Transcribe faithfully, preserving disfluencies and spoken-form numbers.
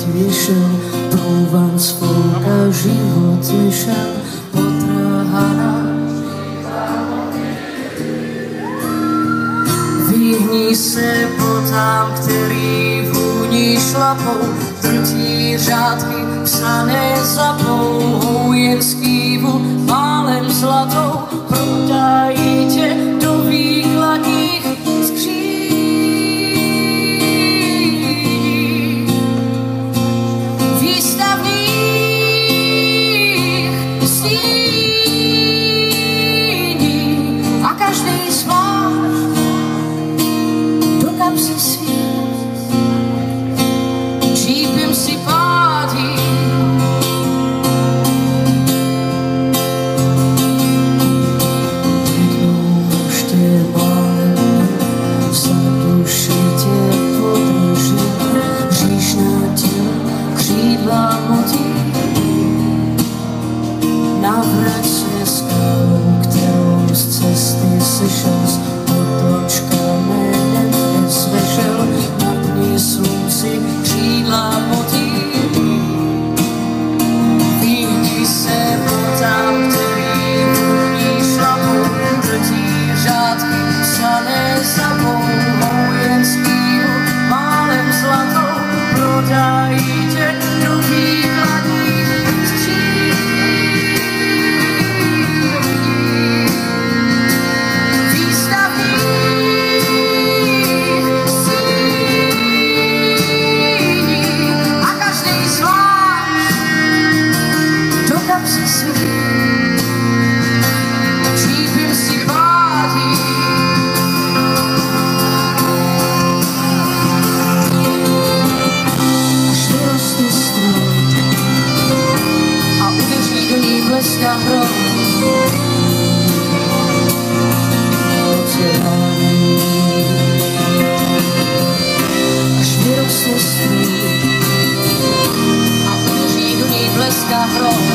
vyšel, prúvan spolka život lišel, potrhaná. Vyhni se botám, který vůní šlapou, drtí řádky psané zapou, jen skývu málem zlatou, prodají tě do výkladních skříní. Výstavných síní a každý zvlášť do kapsy svý džípem si pádí. Navrať se skalou, kterou z cesty sešel, z otočka jménem nezvešel, napni slunci křídla motýlí. Vyhni se botám, který vůní šlapou, drtí řádky psané zapou, jen skývu málem zlatou, prodají tě do výkladních skříní. Až vyroste strůj a udeří do něj bleská hrom.